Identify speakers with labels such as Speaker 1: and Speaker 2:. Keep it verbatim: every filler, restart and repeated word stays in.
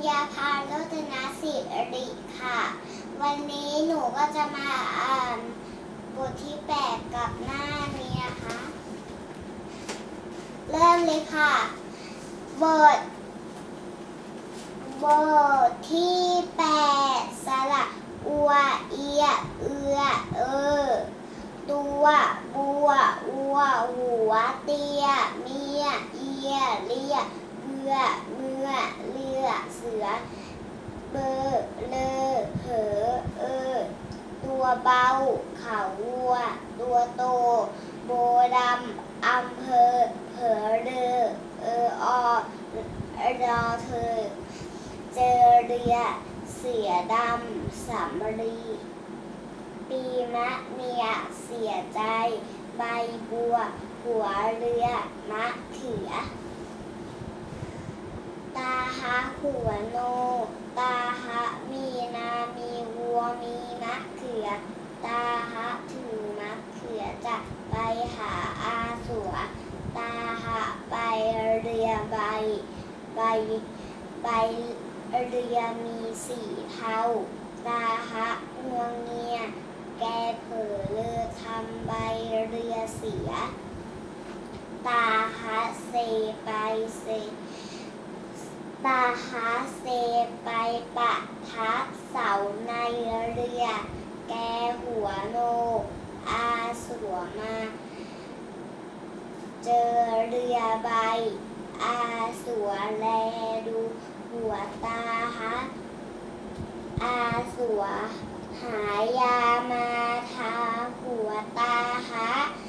Speaker 1: ญาภาโรจนศิริค่ะวันนี้หนูก็จะมาอ่านบทที่แปดกับหน้านี้นะคะเริ่มเลยค่ะบทบทที่แปดสระอัวเอียเอือเออตัวบัวอัวหัวเตียเมียเอียเลียเบือเมื่อเลือเสือเบอเลอเหอเออตัวเบาเขาวัวตัวโตโบดำอำเภอเผอเรอเอออรอเธอเจอเรือเสือดำสำลีปีมะเมียเสียใจใบบัวหัวเรือมะเขือตาหะหัวโนตาหะมีนามีวัวมีมะเขือตาหะถือมะเขือจะไปหาอาสัวตาหะไปเรือใบใบใบเรือมีสีเทาตาหะงวงเงียแกเผลอเลือทำใบเรือเสียตาหะเซไปเซตาหะเซไปปะทะเสาในเรือแกหัวโนอาสัวมาเจอเรือใบอาสัวแลดูหัวตาหะอาสัวหายามาทาหัวตาหะ